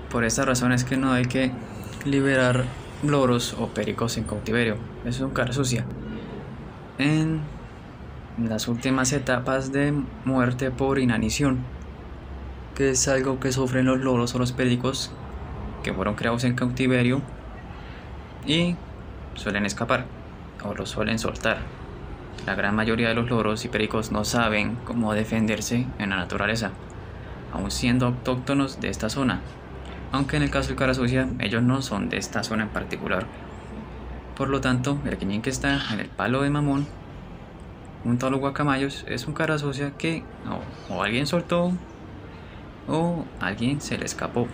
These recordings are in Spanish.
Por esta razón es que no hay que liberar loros o pericos en cautiverio. Eso es un cara sucia. En las últimas etapas de muerte por inanición, que es algo que sufren los loros o los pericos que fueron creados en cautiverio y suelen escapar o los suelen soltar. La gran mayoría de los loros y pericos no saben cómo defenderse en la naturaleza, aun siendo autóctonos de esta zona, aunque en el caso del cara sucia ellos no son de esta zona en particular. Por lo tanto, el queñín que está en el palo de Mamón junto a los guacamayos es un cara sucia que o alguien soltó o alguien se le escapó.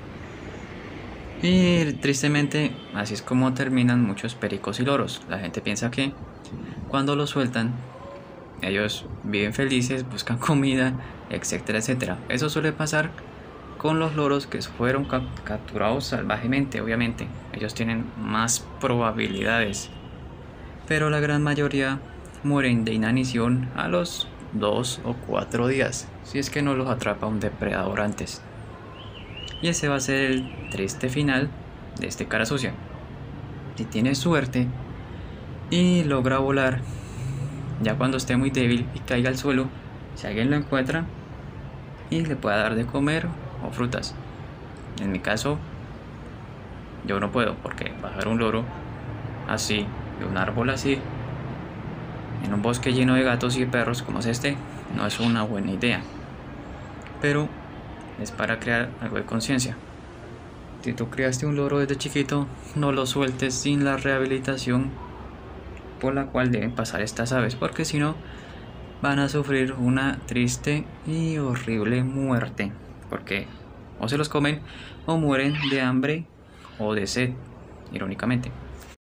Y tristemente así es como terminan muchos pericos y loros. La gente piensa que cuando los sueltan ellos viven felices, buscan comida, etcétera, etcétera. Eso suele pasar con los loros que fueron capturados salvajemente, obviamente. Ellos tienen más probabilidades, pero la gran mayoría mueren de inanición a los 2 o 4 días, si es que no los atrapa un depredador antes. Y ese va a ser el triste final de este cara sucia. Si tiene suerte y logra volar, ya cuando esté muy débil y caiga al suelo, si alguien lo encuentra y le pueda dar de comer o frutas. En mi caso, yo no puedo, porque bajar un loro así, de un árbol así, en un bosque lleno de gatos y perros como es este, no es una buena idea. Pero es para crear algo de conciencia. Si tú criaste un loro desde chiquito, no lo sueltes sin la rehabilitación por la cual deben pasar estas aves, porque si no van a sufrir una triste y horrible muerte, porque o se los comen o mueren de hambre o de sed, irónicamente.